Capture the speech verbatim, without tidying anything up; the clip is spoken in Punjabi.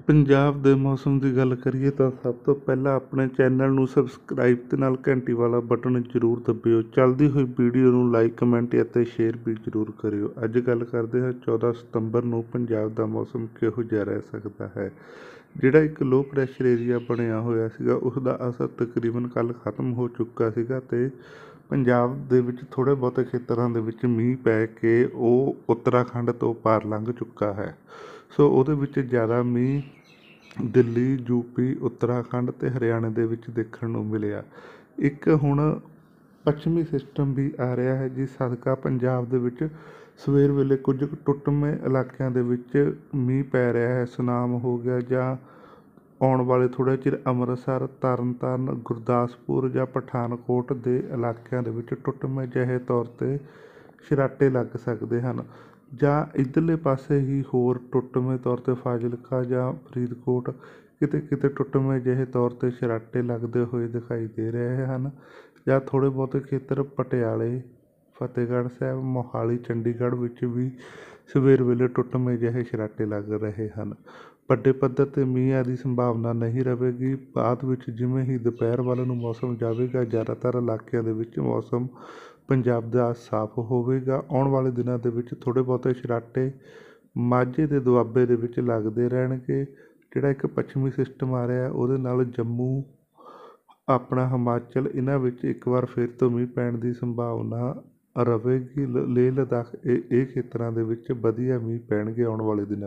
ਪੰਜਾਬ ਦੇ ਮੌਸਮ ਦੀ ਗੱਲ ਕਰੀਏ ਤਾਂ ਸਭ ਤੋਂ ਪਹਿਲਾਂ ਆਪਣੇ ਚੈਨਲ ਨੂੰ ਸਬਸਕ੍ਰਾਈਬ ਤੇ ਨਾਲ ਘੰਟੀ ਵਾਲਾ ਬਟਨ ਜ਼ਰੂਰ ਦਬਿਓ। ਚੱਲਦੀ ਹੋਈ ਵੀਡੀਓ ਨੂੰ ਲਾਈਕ ਕਮੈਂਟ ਅਤੇ ਸ਼ੇਅਰ ਵੀ ਜ਼ਰੂਰ ਕਰਿਓ। ਅੱਜ ਗੱਲ ਕਰਦੇ ਹਾਂ ਚੌਦ੍ਹਾਂ ਸਤੰਬਰ ਨੂੰ ਪੰਜਾਬ ਦਾ ਮੌਸਮ ਕਿਹੋ ਜਿਹਾ ਰਹਿ ਸਕਦਾ ਹੈ। ਜਿਹੜਾ ਇੱਕ ਲੋ ਪ੍ਰੈਸ਼ਰ ਏਰੀਆ ਬਣਿਆ ਹੋਇਆ ਸੀਗਾ ਉਸ ਦਾ ਅਸਰ ਤਕਰੀਬਨ ਕੱਲ੍ਹ ਖਤਮ ਹੋ ਚੁੱਕਾ ਸੀਗਾ ਅਤੇ ਪੰਜਾਬ ਦੇ ਵਿੱਚ ਥੋੜ੍ਹੇ ਬਹੁਤੇ ਖੇਤਰਾਂ ਦੇ ਵਿੱਚ ਮੀਂਹ ਪੈ ਕੇ ਉਹ ਉੱਤਰਾਖੰਡ ਤੋਂ ਪਾਰ ਲੰਘ ਚੁੱਕਾ ਹੈ। ਸੋ ਉਹਦੇ ਵਿੱਚ ਜ਼ਿਆਦਾ ਮੀਂਹ ਦਿੱਲੀ, ਯੂਪੀ, ਉੱਤਰਾਖੰਡ ਅਤੇ ਹਰਿਆਣੇ ਦੇ ਵਿੱਚ ਦੇਖਣ ਨੂੰ ਮਿਲਿਆ। ਇੱਕ ਹੁਣ ਪੱਛਮੀ ਸਿਸਟਮ ਵੀ ਆ ਰਿਹਾ ਹੈ ਜਿਸ ਸਦਕਾ ਪੰਜਾਬ ਦੇ ਵਿੱਚ ਸਵੇਰ ਵੇਲੇ ਕੁਝ ਕੁ ਟੁੱਟਵੇਂ ਇਲਾਕਿਆਂ ਦੇ ਵਿੱਚ ਮੀਂਹ ਪੈ ਰਿਹਾ ਹੈ। ਸੁਨਾਮ ਹੋ ਗਿਆ ਜਾਂ ਆਉਣ ਵਾਲੇ ਥੋੜ੍ਹੇ ਚਿਰ ਅੰਮ੍ਰਿਤਸਰ, ਤਰਨ ਤਾਰਨ, ਗੁਰਦਾਸਪੁਰ ਜਾਂ ਪਠਾਨਕੋਟ ਦੇ ਇਲਾਕਿਆਂ ਦੇ ਵਿੱਚ ਟੁੱਟਵੇਂ ਜਿਹੇ ਤੌਰ 'ਤੇ ਛਰਾਟੇ ਲੱਗ ਸਕਦੇ ਹਨ। ਜਾਂ ਇੱਧਰਲੇ ਪਾਸੇ ਹੀ ਹੋਰ ਟੁੱਟਵੇਂ ਤੌਰ 'ਤੇ ਫਾਜ਼ਿਲਕਾ ਜਾਂ ਫਰੀਦਕੋਟ ਕਿਤੇ ਕਿਤੇ ਟੁੱਟਵੇਂ ਜਿਹੇ ਤੌਰ 'ਤੇ ਛਰਾਟੇ ਲੱਗਦੇ ਹੋਏ ਦਿਖਾਈ ਦੇ ਰਹੇ ਹਨ। ਜਾਂ ਥੋੜ੍ਹੇ ਬਹੁਤੇ ਖੇਤਰ ਪਟਿਆਲੇ, ਫਤਿਹਗੜ੍ਹ ਸਾਹਿਬ, ਮੋਹਾਲੀ, ਚੰਡੀਗੜ੍ਹ ਵਿੱਚ ਵੀ ਸਵੇਰ ਵੇਲੇ ਟੁੱਟਵੇਂ ਜਿਹੇ ਛਰਾਟੇ ਲੱਗ ਰਹੇ ਹਨ। ਵੱਡੇ ਪੱਧਰ 'ਤੇ ਮੀਂਹ ਦੀ ਸੰਭਾਵਨਾ ਨਹੀਂ ਰਹੇਗੀ। ਬਾਅਦ ਵਿੱਚ ਜਿਵੇਂ ਹੀ ਦੁਪਹਿਰ ਵੱਲ ਨੂੰ ਮੌਸਮ ਜਾਵੇਗਾ ਜ਼ਿਆਦਾਤਰ ਇਲਾਕਿਆਂ ਦੇ ਵਿੱਚ ਮੌਸਮ ਪੰਜਾਬ ਦਾ ਸਾਫ਼ ਹੋਵੇਗਾ। ਆਉਣ ਵਾਲੇ ਦਿਨਾਂ ਦੇ ਵਿੱਚ ਥੋੜ੍ਹੇ ਬਹੁਤੇ ਛਰਾਟੇ ਮਾਝੇ ਦੇ ਦੁਆਬੇ ਦੇ ਵਿੱਚ ਲੱਗਦੇ ਰਹਿਣਗੇ। ਜਿਹੜਾ ਇੱਕ ਪੱਛਮੀ ਸਿਸਟਮ ਆ ਰਿਹਾ ਉਹਦੇ ਨਾਲ ਜੰਮੂ, ਆਪਣਾ ਹਿਮਾਚਲ, ਇਹਨਾਂ ਵਿੱਚ ਇੱਕ ਵਾਰ ਫਿਰ ਤੋਂ ਮੀਂਹ ਪੈਣ ਦੀ ਸੰਭਾਵਨਾ ਰਹੇਗੀ। ਲੇਹ ਲਦਾਖ ਇਹ ਇਹ ਖੇਤਰਾਂ ਦੇ ਵਿੱਚ ਵਧੀਆ ਮੀਂਹ ਪੈਣਗੇ ਆਉਣ ਵਾਲੇ ਦਿਨਾਂ